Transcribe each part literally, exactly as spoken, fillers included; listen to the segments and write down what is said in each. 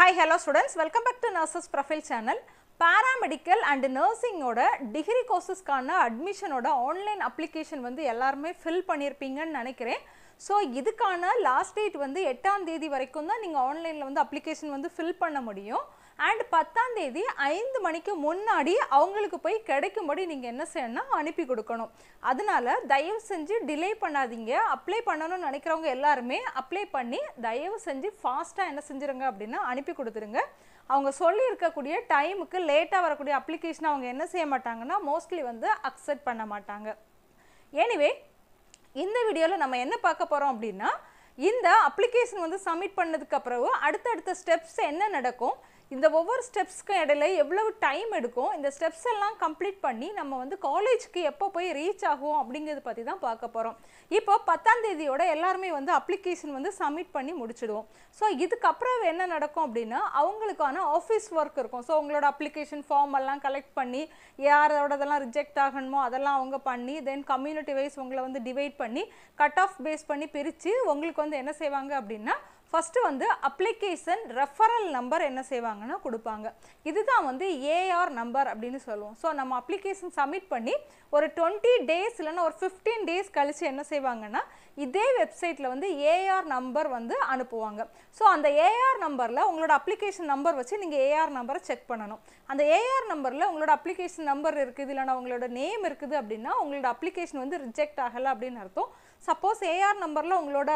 Hi, hello students. Welcome back to Nurses Profile channel. Paramedical and nursing oda degree courses கான admission oda online application வந்து எல்லாருமே fill பண்ணிருப்பீங்கன்னு நினைக்கிறேன். So இதுக்கான last date வந்து எட்டாம் தேதி வரைக்கும் தான் நீங்க ஆன்லைன்ல வந்து application வந்து fill பண்ண முடியும். And பத்தாம் தேதி ஐந்து மணிக்கு முன்னாடி அவங்களுக்கு போய் கிடைக்கும்படி நீங்க என்ன செய்யணும்னா அனுப்பி கொடுக்கணும். அதனால தயவு செஞ்சு டிலே பண்ணாதீங்க. அப்ளை பண்ணனும்னு நினைக்கிறவங்க எல்லாரும் அப்ளை பண்ணி தயவு செஞ்சு ஃபாஸ்டா என்ன செஞ்சிருங்க அப்படினா அனுப்பி கொடுத்துருங்க. அவங்க சொல்லி இருக்கக்கூடிய டைமுக்கு லேட்டா வரக்கூடிய அப்ளிகேஷன் அவங்க என்ன செய்ய மாட்டாங்கன்னா மோஸ்ட்லி வந்து அக்செப்ட் பண்ண மாட்டாங்க. எனிவே இந்த வீடியோல நம்ம என்ன பார்க்க போறோம் அப்படினா இந்த அப்ளிகேஷன் வந்து சப்மிட் பண்ணதுக்கு அப்புறம் அடுத்த அடுத்த ஸ்டெப்ஸ் என்ன நடக்கும், இந்த ஒவ்வொரு ஸ்டெப்ஸ்க்கு இடையில எவ்வளவு டைம் எடுக்கும், இந்த ஸ்டெப்ஸ் எல்லாம் கம்ப்ளீட் பண்ணி நம்ம வந்து காலேஜ்க்கு எப்போ போய் ரீச் ஆகும் அப்படிங்கிறத பற்றி தான் பார்க்க போகிறோம். இப்போ பத்தாம் தேதியோட எல்லாருமே வந்து அப்ளிகேஷன் வந்து சப்மிட் பண்ணி முடிச்சிடுவோம். ஸோ இதுக்கப்புறம் என்ன நடக்கும் அப்படின்னா அவங்களுக்கான ஆஃபீஸ் ஒர்க் இருக்கும். ஸோ உங்களோட அப்ளிகேஷன் ஃபார்ம் எல்லாம் கலெக்ட் பண்ணி யாரோடதெல்லாம் ரிஜெக்ட் ஆகணுமோ அதெல்லாம் அவங்க பண்ணி தென் கம்யூனிட்டி வைஸ் உங்களை வந்து டிவைட் பண்ணி கட் ஆஃப் பேஸ் பண்ணி பிரித்து உங்களுக்கு வந்து என்ன செய்வாங்க அப்படின்னா ஃபஸ்ட்டு வந்து அப்ளிகேஷன் ரெஃபரல் நம்பர் என்ன செய்வாங்கன்னா கொடுப்பாங்க. இதுதான் வந்து ஏஆர் நம்பர் அப்படின்னு சொல்லுவோம். ஸோ நம்ம அப்ளிகேஷன் சப்மிட் பண்ணி ஒரு டுவெண்ட்டி டேஸ் இல்லைன்னா ஒரு ஃபிஃப்டீன் டேஸ் கழித்து என்ன செய்வாங்கன்னா இதே வெப்சைட்டில் வந்து ஏஆர் நம்பர் வந்து அனுப்புவாங்க. ஸோ அந்த ஏஆர் நம்பரில் உங்களோட அப்ளிகேஷன் நம்பர் வச்சு நீங்கள் ஏஆர் நம்பரை செக் பண்ணணும். அந்த ஏஆர் நம்பரில் உங்களோட அப்ளிகேஷன் நம்பர் இருக்குது இல்லைனா உங்களோட நேம் இருக்குது அப்படின்னா உங்களோட அப்ளிகேஷன் வந்து ரிஜெக்ட் ஆகலை அப்படின்னு அர்த்தம். சப்போஸ் ஏஆர் நம்பரில் உங்களோட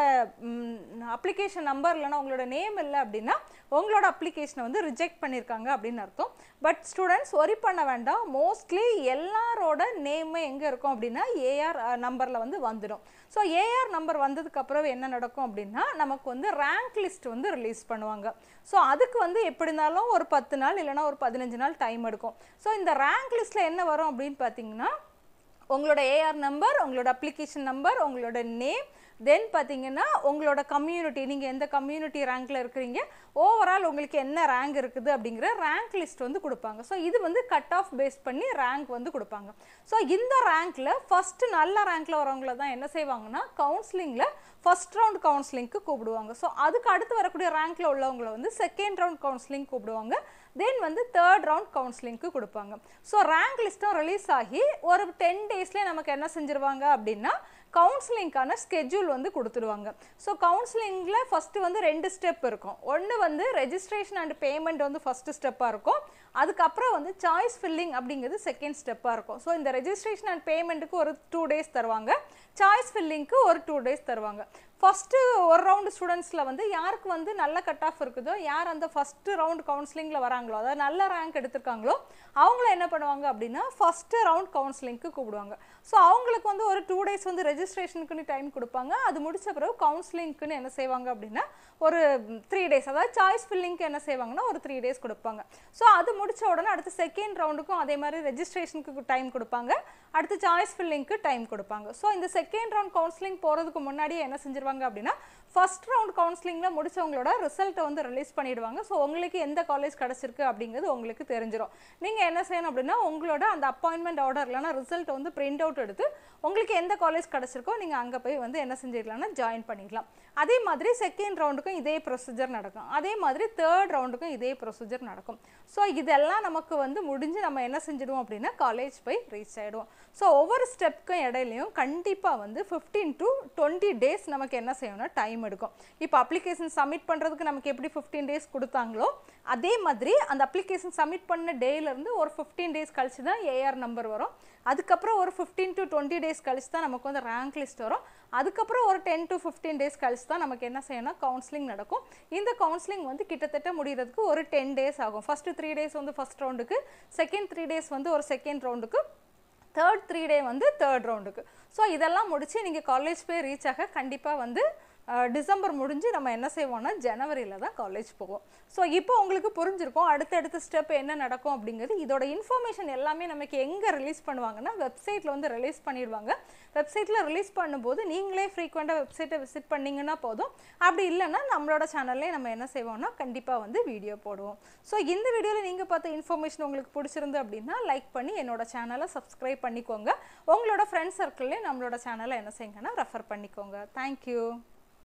அப்ளிகேஷன் நம்பர் இல்லைனா உங்களோட நேம் இல்லை அப்படின்னா உங்களோட அப்ளிகேஷனை வந்து ரிஜெக்ட் பண்ணியிருக்காங்க அப்படின்னு அர்த்தம். பட் ஸ்டூடெண்ட்ஸ் ஒரி பண்ண வேண்டாம். மோஸ்ட்லி எல்லாரோட நேமே எங்கே இருக்கும் அப்படின்னா ஏஆர் நம்பரில் வந்து வந்துடும். ஸோ ஏஆர் நம்பர் வந்ததுக்கப்புறம் என்ன நடக்கும் அப்படின்னா நமக்கு வந்து ரேங்க் லிஸ்ட் வந்து ரிலீஸ் பண்ணுவாங்க. ஸோ அதுக்கு வந்து எப்படி இருந்தாலும் ஒரு பத்து நாள் இல்லைனா ஒரு பதினஞ்சு நாள் டைம் எடுக்கும். ஸோ இந்த ரேங்க் லிஸ்ட்டில் என்ன வரும் அப்படின்னு பார்த்தீங்கன்னா உங்களோட ஏஆர் நம்பர், உங்களோட அப்ளிகேஷன் நம்பர், உங்களோட நேம், தென் பார்த்தீங்கன்னா உங்களோட கம்யூனிட்டி, நீங்கள் எந்த கம்யூனிட்டி ரேங்க்கில் இருக்கிறீங்க, ஓவரால் உங்களுக்கு என்ன ரேங்க் இருக்குது அப்படிங்கிற ரேங்க் லிஸ்ட் வந்து கொடுப்பாங்க. ஸோ இது வந்து கட் ஆஃப் பேஸ் பண்ணி ரேங்க் வந்து கொடுப்பாங்க. ஸோ இந்த ரேங்க்கில் ஃபஸ்ட்டு நல்ல ரேங்க்கில் வரவங்கள தான் என்ன செய்வாங்கன்னா கவுன்சிலிங்கில் ஃபஸ்ட் ரவுண்ட் கவுன்சிலிங்க்கு கூப்பிடுவாங்க. ஸோ அதுக்கு அடுத்து வரக்கூடிய ரேங்க்கில் உள்ளவங்களை வந்து செகண்ட் ரவுண்ட் கவுன்சிலிங் கூப்பிடுவாங்க. தென் வந்து தேர்ட் ரவுண்ட் கவுன்சிலிங்க்கு கொடுப்பாங்க. ஸோ ரேங்க் லிஸ்ட்டும் ரிலீஸ் ஆகி ஒரு டென் டேஸ்லேயே நமக்கு என்ன செஞ்சுருவாங்க அப்படின்னா கவுன்சிலிங்கான ஸ்கெட்யூல் வந்து கொடுத்துடுவாங்க. ஸோ கவுன்சிலிங்கில் ஃபஸ்ட்டு வந்து ரெண்டு ஸ்டெப் இருக்கும். ஒன்று வந்து ரெஜிஸ்ட்ரேஷன் அண்ட் பேமெண்ட் வந்து ஃபஸ்ட்டு ஸ்டெப்பாக இருக்கும். அதுக்கப்புறம் வந்து சாய்ஸ் ஃபில்லிங் அப்படிங்கிறது செகண்ட் ஸ்டெப்பாக இருக்கும். ஸோ இந்த ரெஜிஸ்ட்ரேஷன் அண்ட் பேமெண்ட்டுக்கு ஒரு டூ டேஸ் தருவாங்க, சாய்ஸ் ஃபில்லிங்க்கு ஒரு டூ டேஸ் தருவாங்க. ஃபஸ்ட்டு ஒரு ரவுண்டு ஸ்டூடெண்ட்ஸில் வந்து யாருக்கு வந்து நல்ல கட் ஆஃப் இருக்குதோ, யார் அந்த ஃபஸ்ட்டு ரவுண்ட் கவுன்சிலிங்கில் வராங்களோ, அதாவது நல்ல ரேங்க் எடுத்திருக்காங்களோ அவங்கள என்ன பண்ணுவாங்க அப்படின்னா ஃபஸ்ட்டு ரவுண்ட் கவுன்சிலிங்க்கு கூப்பிடுவாங்க. ஸோ அவங்களுக்கு வந்து ஒரு டூ டேஸ் வந்து ரெஜிஸ்ட்ரேஷனுக்குன்னு டைம் கொடுப்பாங்க. அது முடிச்ச பிறகு கவுன்சிலிங்க்குன்னு என்ன செய்வாங்க அப்படின்னா ஒரு த்ரீ டேஸ், அதாவது சாய்ஸ் ஃபில்லிங்க்கு என்ன செய்வாங்கன்னா ஒரு த்ரீ டேஸ் கொடுப்பாங்க. ஸோ அது முடிச்ச உடனே அடுத்து செகண்ட் ரவுண்டுக்கும் அதே மாதிரி ரெஜிஸ்ட்ரேஷனுக்கு டைம் கொடுப்பாங்க, அடுத்து சாய்ஸ் ஃபில்லிங்க்கு டைம் கொடுப்பாங்க. ஸோ இந்த செகண்ட் ரவுண்ட் கவுன்சிலிங் போகிறதுக்கு முன்னாடியே என்ன செஞ்சிருவாங்க அப்படின்னா ஃபர்ஸ்ட் ரவுண்ட் கவுன்சிலிங்கில் முடிச்சவங்களோட ரிசல்ட்டை வந்து ரிலீஸ் பண்ணிடுவாங்க. ஸோ உங்களுக்கு எந்த காலேஜ் கிடச்சிருக்கு அப்படிங்கிறது உங்களுக்கு தெரிஞ்சிடும். நீங்கள் என்ன செய்யணும் அப்படின்னா உங்களோட அந்த அப்பாயின்மெண்ட் ஆர்டர் இல்லைனா ரிசல்ட்டை வந்து பிரிண்ட் அவுட் எடுத்து உங்களுக்கு எந்த காலேஜ் கிடச்சிருக்கோ நீங்கள் அங்கே போய் வந்து என்ன செஞ்சிடலாம்னா ஜாயின் பண்ணிக்கலாம். அதே மாதிரி செகண்ட் ரவுண்டுக்கும் இதே ப்ரொசீஜர் நடக்கும். அதே மாதிரி தேர்ட் ரவுண்டுக்கும் இதே ப்ரொசீஜர் நடக்கும். ஸோ இதெல்லாம் நமக்கு வந்து முடிஞ்சு நம்ம என்ன செஞ்சிடுவோம் அப்படின்னா காலேஜ் போய் ரீச் ஆகிடுவோம். ஸோ ஒவ்வொரு ஸ்டெப்புக்கும் இடையிலையும் கண்டிப்பாக வந்து ஃபிஃப்டீன் டு டுவெண்ட்டி டேஸ் நமக்கு என்ன செய்யணும்னா டைம் எடுக்கும். இப்போ அப்ளிகேஷன் சப்மிட் பண்ணுறதுக்கு நமக்கு எப்படி ஃபிஃப்டீன் டேஸ் கொடுத்தாங்களோ அதே மாதிரி அந்த அப்ளிகேஷன் சப்மிட் பண்ண டேலேருந்து ஒரு ஃபிஃப்டீன் டேஸ் கழிச்சு தான் ஏஆர் நம்பர் வரும். அதுக்கப்புறம் ஒரு ஃபிஃப்டீன் டு டுவெண்ட்டி டேஸ் கழிச்சு தான் நமக்கு வந்து ரேங்க் லிஸ்ட் வரும். அதுக்கப்புறம் ஒரு டென் டு ஃபிஃப்டீன் டேஸ் கழிச்சு தான் நமக்கு என்ன செய்யணும் கவுன்சிலிங் நடக்கும். இந்த கவுன்சிலிங் வந்து கிட்டத்தட்ட முடிகிறதுக்கு ஒரு டென் டேஸ் ஆகும். ஃபஸ்ட்டு த்ரீ டேஸ் வந்து ஃபஸ்ட் ரவுண்டுக்கு, செகண்ட் த்ரீ டேஸ் வந்து ஒரு செகண்ட் ரவுண்டுக்கு, தேர்ட் த்ரீ டே வந்து தேர்ட் ரவுண்டுக்கு. ஸோ இதெல்லாம் முடித்து நீங்கள் காலேஜ் போய் ரீச் ஆக கண்டிப்பாக வந்து டிசம்பர் முடிஞ்சு நம்ம என்ன செய்வோம்னா ஜனவரியில் தான் காலேஜ் போவோம். ஸோ இப்போ உங்களுக்கு புரிஞ்சிருக்கும் அடுத்தடுத்த ஸ்டெப் என்ன நடக்கும் அப்படிங்கிறது. இதோட இன்ஃபர்மேஷன் எல்லாமே நமக்கு எங்கே ரிலீஸ் பண்ணுவாங்கன்னா வெப்சைட்டில் வந்து ரிலீஸ் பண்ணிடுவாங்க. வெப்சைட்டில் ரிலீஸ் பண்ணும்போது நீங்களே ஃப்ரீக்வெண்ட்டாக வெப்சைட்டை விசிட் பண்ணிங்கன்னா போதும். அப்படி இல்லைன்னா நம்மளோட சேனல்லே நம்ம என்ன செய்வோம்னா கண்டிப்பாக வந்து வீடியோ போடுவோம். ஸோ இந்த வீடியோவில் நீங்கள் பார்த்த இன்ஃபர்மேஷன் உங்களுக்கு பிடிச்சிருந்து அப்படின்னா லைக் பண்ணி என்னோட சேனலை சப்ஸ்கிரைப் பண்ணிக்கோங்க. உங்களோட ஃப்ரெண்ட்ஸ் சர்க்கிள்லேயே நம்மளோட சேனலை என்ன செய்யுங்கன்னா ரெஃபர் பண்ணிக்கோங்க. தேங்க்யூ.